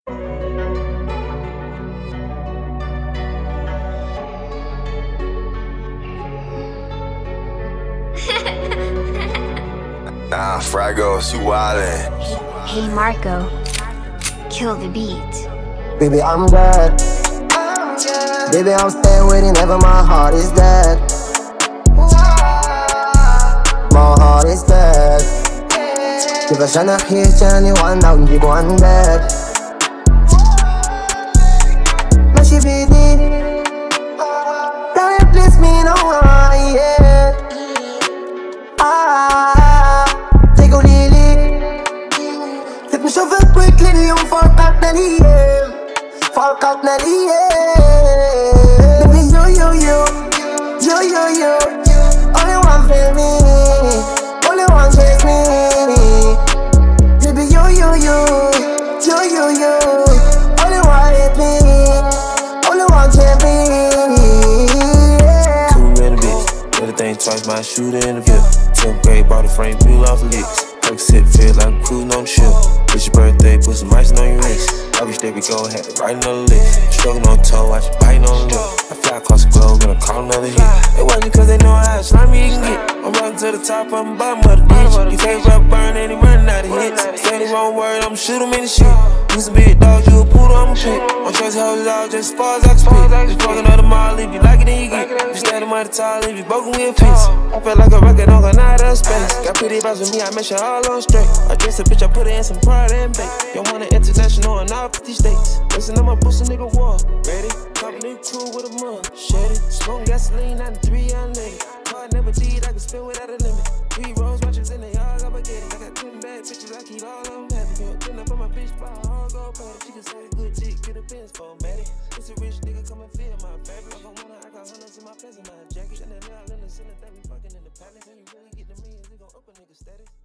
Nah, Fragos, you wildin'. Hey Marco, kill the beat. Baby, I'm dead. Baby, I'm staying with you, never my heart is dead. My heart is dead. كيفاش انا حيت تاني وعنا ونجيبو عن dead. ماشي بيدي Don't replace me no one, yeah. تقوليلي كنت نشوفك quickly اليوم فرقتنا ليام فرقتنا ليام. Baby you only one for me, only one chase me. Baby you only one hit me, only one chase me. Too many bitches, everything twice, my shooter in the bit. 10th grade, bought a frame, peel off the licks. Perk sit, feel like I'm cruising on the ship. It's your birthday, put some ice on your wrist. I wish they could go, had to write another list. Struggling on toe, watch you biting on the lip. I fly across the globe, gonna call another hit. They watching cause they know how slimy you can get. I'm running to the top, I'm bottom of the ditch. He face rap burn and he running out of hits. Say the wrong word, I'ma shoot him in the shit. You some big dogs, you a poodle, I'm a pit. My choice houses out just as far as I can spit. Just fucking on the mall, if you like it, then you get. You standing by the tall, if you broken, we'll fix. I feel like a rocket on going out of space. Got pretty vibes with me, I make sure all on straight. I dress a bitch, I put her in some pride and bake. You want an international in all 50 states. Listen, I'ma boost a nigga war. Ready? Company crew with a mug. Shady. Smoke gasoline, 93 unleaded. Car never did, I can spend without a limit. 3 rolls, watches in the yard, I get it. I got 10 bad bitches, I keep all of them happy. Putting up on my bitch, buy a hard gold patty. She can say a good chick, get a Benz for a matty. It's a rich nigga, come and feel my favorite. I got hundreds in my pants and my jacket. And then all in the ceiling, that we fucking in the palace. When you really get the millions, it gon' up a nigga status.